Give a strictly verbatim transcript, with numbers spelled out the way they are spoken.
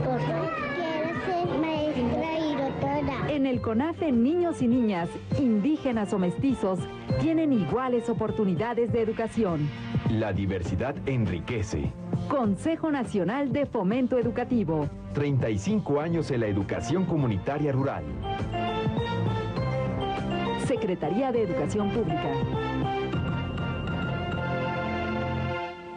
Doctora. Quiero ser maestra y doctora. En el CONAFE, niños y niñas, indígenas o mestizos, tienen iguales oportunidades de educación. La diversidad enriquece. Consejo Nacional de Fomento Educativo. treinta y cinco años en la educación comunitaria rural. Secretaría de Educación Pública.